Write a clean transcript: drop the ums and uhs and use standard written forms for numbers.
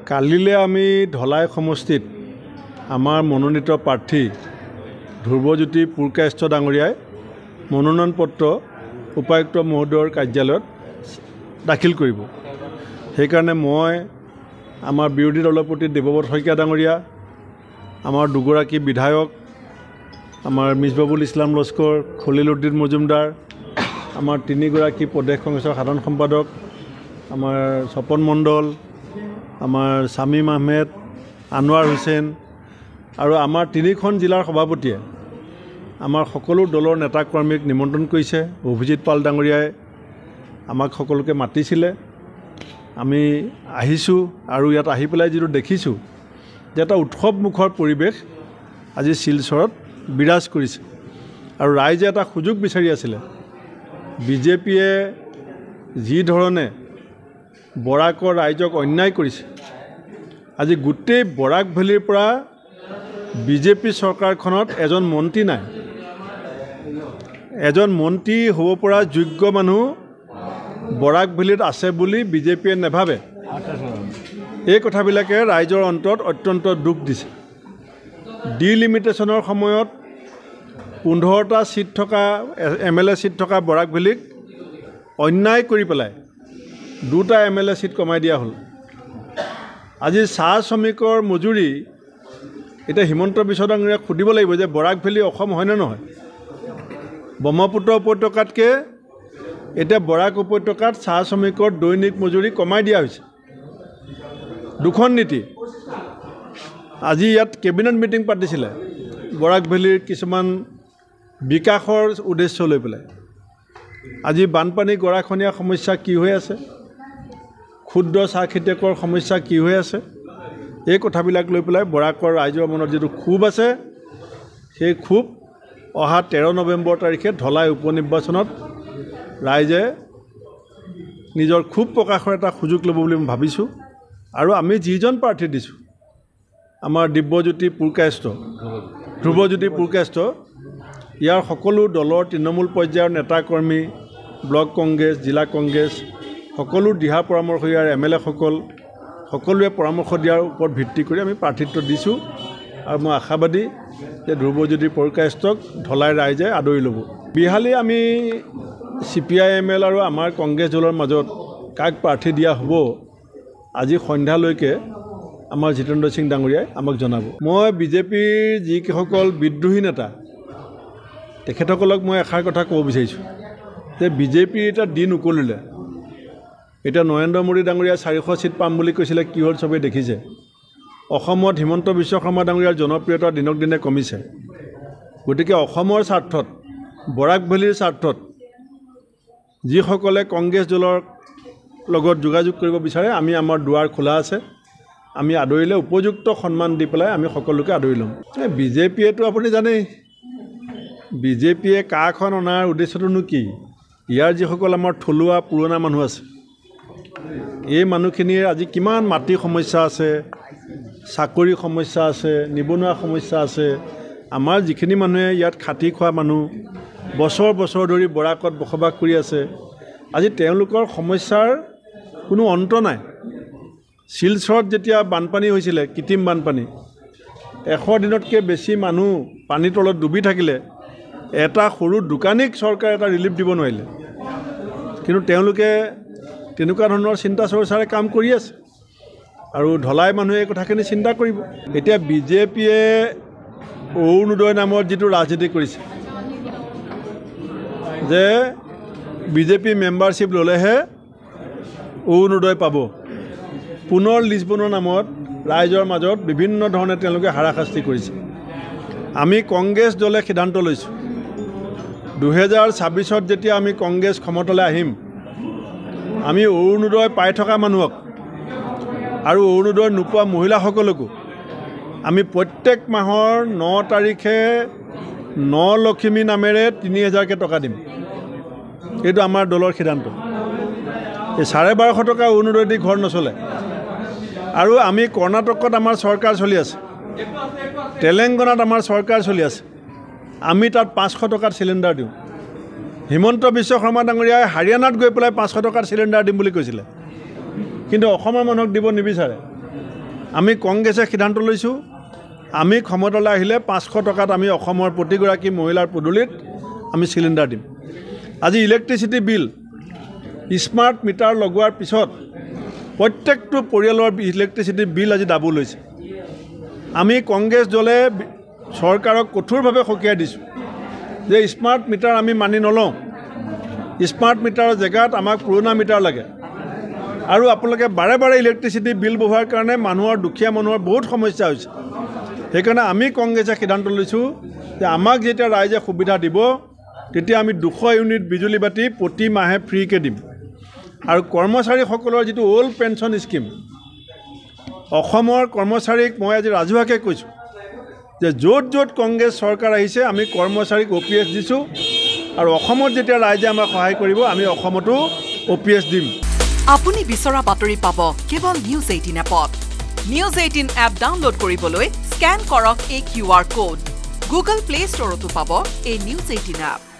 কালিলে আমি ঢলাই সমষ্টিত আমাৰ মনোনীত প্ৰাৰ্থী ধ্ৰুৱজ্যোতি পুৰকায়স্থ ডাঙৰীয়াই মনোনয়ন পত্ৰ উপায়ুক্ত মহোদয়ৰ কাৰ্যালয়ত দাখিল কৰিব। সেইকাৰণে মই আমাৰ বিৰোধী দলৰ প্ৰতি দেৱব্ৰত শইকীয়া ডাঙৰীয়া, আমাৰ দুগৰাকী বিধায়ক, আমাৰ মিছবাবুল ইছলাম লস্কৰ, খলিল উদ্দিন মজুমদাৰ, আমাৰ তিনিগৰাকী প্ৰদেশ কংগ্ৰেছৰ সাধাৰণ সম্পাদক, আমাৰ স্বপন মণ্ডল, আমাৰ শামীম আহমেদ, আনোৱাৰ হুছেইন আৰু আমাৰ তিনিখন জিলাৰ সভাপতিয়ে আমাৰ সকলো দলৰ নেতা কৰ্মীক নিমন্ত্ৰণ কৰিছে। অভিজিৎ পাল ডাঙৰীয়াই আমাক সকলোকে মাতিছিলে, আমি আহিছোঁ আৰু ইয়াত আহি পেলাই যিটো দেখিছোঁ যে এটা উৎসৱমুখৰ পৰিৱেশ আজি শিলচৰত বিৰাজ কৰিছে আৰু ৰাইজে এটা সুযোগ বিচাৰি আছিলে। বিজেপিয়ে যি ধৰণে বৰাকৰ ৰাইজক অন্যায় কৰিছে, আজি গোটেই বৰাক ভেলীৰ পৰা বিজেপি চৰকাৰখনত এজন মন্ত্ৰী নাই, এজন মন্ত্ৰী হ'ব পৰা যোগ্য মানুহ বৰাক ভেলীত আছে বুলি বিজেপিয়ে নেভাবে। এই কথাবিলাকে ৰাইজৰ অন্তৰত অত্যন্ত দুখ দিছে। ডিলিমিটেশ্যনৰ সময়ত 15টা সিট থকা MLA সিট থকা বৰাক ভেলীক অন্যায় কৰি পেলাই 2টা MLA সিট কমাই দিয়া হ'ল। আজি চাহ শ্ৰমিকৰ মজুৰি এতিয়া হিমন্ত বিশ্ব ডাঙৰীয়াক সুধিব লাগিব যে বৰাক ভেলী অসম হয়নে নহয়। ব্ৰহ্মপুত্ৰ উপত্যকাতকৈ এতিয়া বৰাক উপত্যকাত চাহ শ্ৰমিকৰ দৈনিক মজুৰি কমাই দিয়া হৈছে। দুখন নীতি। আজি ইয়াত কেবিনেট মিটিং পাতিছিলে বৰাক ভেলীৰ কিছুমান বিকাশৰ উদ্দেশ্য লৈ পেলাই। আজি বানপানী গৰাখহনীয়া সমস্যা কি হৈ আছে, ক্ষুদ্ৰ চাহ খেতিয়কৰ সমস্যা কি হৈ আছে, এই কথাবিলাক লৈ পেলাই বৰাকৰ ৰাইজৰ মনত যিটো ক্ষোভ আছে, সেই ক্ষোভ অহা 13 নৱেম্বৰ তাৰিখে ঢলাই উপ নিৰ্বাচনত ৰাইজে নিজৰ ক্ষোভ প্ৰকাশৰ এটা সুযোগ ল'ব বুলি মই ভাবিছোঁ। আৰু আমি যিজন প্ৰাৰ্থী দিছোঁ, আমাৰ ধ্ৰুৱজ্যোতি পুৰকায়স্থ, ইয়াৰ সকলো দলৰ তৃণমূল পৰ্যায়ৰ নেতা কৰ্মী, ব্লক কংগ্ৰেছ, জিলা কংগ্ৰেছ, সকলো দিহা পৰামৰ্শীয়াৰ MLA সকলোৱে পৰামৰ্শ দিয়াৰ ওপৰত ভিত্তি কৰি আমি প্ৰাৰ্থিত্ব দিছোঁ। আৰু মই আশাবাদী যে ধ্ৰুৱজ্যোতি পুৰকায়স্থক ঢলাই ৰাইজে আদৰি ল'ব। বিহালী আমি CPI-ML আৰু আমাৰ কংগ্ৰেছ দলৰ মাজত কাক প্ৰাৰ্থী দিয়া হ'ব আজি সন্ধ্যালৈকে আমাৰ জিতেন্দ্ৰ সিং ডাঙৰীয়াই আমাক জনাব। মই বিজেপিৰ যিসকল বিদ্ৰোহী নেতা তেখেতসকলক মই এষাৰ কথা ক'ব বিচাৰিছোঁ যে বিজেপিৰ এটা দিন উকলিলে। এতিয়া নৰেন্দ্ৰ মোদী ডাঙৰীয়া 400 সিট পাম বুলি কৈছিলে, কি হ'ল চবেই দেখিছে। অসমত হিমন্ত বিশ্ব শৰ্মা ডাঙৰীয়াৰ জনপ্ৰিয়তা দিনক দিনে কমিছে। গতিকে অসমৰ স্বাৰ্থত, বৰাক ভেলীৰ স্বাৰ্থত যিসকলে কংগ্ৰেছ দলৰ লগত যোগাযোগ কৰিব বিচাৰে, আমি আমাৰ দুৱাৰ খোলা আছে। আমি আদৰিলে উপযুক্ত সন্মান দি পেলাই আমি সকলোকে আদৰি ল'ম। বিজেপিয়েতো আপুনি জানেই, বিজেপিয়ে কাখন অনাৰ উদ্দেশ্যটোনো কি। ইয়াৰ যিসকল আমাৰ থলুৱা পুৰণা মানুহ আছে, এই মানুহখিনিৰ আজি কিমান মাটিৰ সমস্যা আছে, চাকৰি সমস্যা আছে, নিবনুৱা সমস্যা আছে। আমাৰ যিখিনি মানুহে ইয়াত খাটি খোৱা মানুহ, বছৰ বছৰ ধৰি বৰাকত বসবাস কৰি আছে, আজি তেওঁলোকৰ সমস্যাৰ কোনো অন্ত নাই। শিলচৰত যেতিয়া বানপানী হৈছিলে, কৃত্ৰিম বানপানী, 100 দিনতকৈ বেছি মানুহ পানীৰ তলত ডুবি থাকিলে এটা সৰু দোকানীক চৰকাৰে এটা ৰিলিফ দিব নোৱাৰিলে। কিন্তু তেওঁলোকে তেনেকুৱা ধৰণৰ চিন্তা চৰ্চাৰে কাম কৰি আছে আৰু ঢলাই মানুহে এই কথাখিনি চিন্তা কৰিব। এতিয়া বিজেপিয়ে অৰুণোদয় নামৰ যিটো ৰাজনীতি কৰিছে যে বিজেপি মেম্বাৰশ্বিপ ল'লেহে অৰুণোদয় পাব, পুনৰ লিষ্ট বনোৱাৰ নামত ৰাইজৰ মাজত বিভিন্ন ধৰণে তেওঁলোকে হাৰাশাস্তি কৰিছে। আমি কংগ্ৰেছ দলে সিদ্ধান্ত লৈছোঁ 2026ত যেতিয়া আমি কংগ্ৰেছ ক্ষমতালৈ আহিম, আমি অৰুণোদয় পাই থকা মানুহক আৰু অৰুণোদয় নোপোৱা মহিলাসকলকো আমি প্ৰত্যেক মাহৰ 9 তাৰিখে 9 লক্ষ্মী নামেৰে 3000কৈ টকা দিম। এইটো আমাৰ দলৰ সিদ্ধান্ত। এই 1250 টকা অৰুণোদয় দি ঘৰ নচলে। আৰু আমি কৰ্ণাটকত আমাৰ চৰকাৰ চলি আছে, তেলেংগানাত আমাৰ চৰকাৰ চলি আছে, আমি তাত 500 টকাত চিলিণ্ডাৰ দিওঁ। হিমন্ত বিশ্ব শৰ্মা ডাঙৰীয়াই হাৰিয়ানাত গৈ পেলাই 500 টকাৰ চিলিণ্ডাৰ দিম বুলি কৈছিলে, কিন্তু অসমৰ মানুহক দিব নিবিচাৰে। আমি কংগ্ৰেছে সিদ্ধান্ত লৈছোঁ আমি ক্ষমতালৈ আহিলে 500 টকাত আমি অসমৰ প্ৰতিগৰাকী মহিলাৰ পদূলিত আমি চিলিণ্ডাৰ দিম আজি ইলেক্ট্ৰিচিটি বিল স্মাৰ্ট মিটাৰ লগোৱাৰ পিছত প্ৰত্যেকটো পৰিয়ালৰ ইলেক্ট্ৰিচিটি বিল আজি ডাবল হৈছে আমি কংগ্ৰেছ দলে চৰকাৰক কঠোৰভাৱে সকীয়াই দিছোঁ যে স্মাৰ্ট মিটাৰ আমি মানি নলওঁ স্মাৰ্ট মিটাৰৰ জেগাত আমাক পুৰণা মিটাৰ লাগে আৰু আপোনালোকে বাৰে বাৰে ইলেক্ট্ৰিচিটি বিল বঢ়োৱাৰ কাৰণে মানুহৰ দুখীয়া মানুহৰ বহুত সমস্যা হৈছে সেইকাৰণে আমি কংগ্ৰেছে সিদ্ধান্ত লৈছোঁ যে আমাক যেতিয়া ৰাইজে সুবিধা দিব তেতিয়া আমি 200 ইউনিট বিজুলী বাতি প্ৰতি মাহে ফ্ৰীকৈ দিম আৰু কৰ্মচাৰীসকলৰ যিটো ওল্ড পেঞ্চন স্কিম অসমৰ কৰ্মচাৰীক মই আজি ৰাজহুৱাকৈ কৈছোঁ যে য'ত য'ত কংগ্ৰেছ চৰকাৰ আহিছে আমি কৰ্মচাৰীক OPS দিছোঁ আৰু অসমত যেতিয়া ৰাইজে আমাক সহায় কৰিব আমি অসমতো OPS দিম আপুনি বিচৰা বাতৰি পাব কেৱল News 18 এপত News 18 এপ ডাউনলোড কৰিবলৈ স্ক্যান কৰক এই QR কোড Google Play Storeতো পাব এই News 18 এপ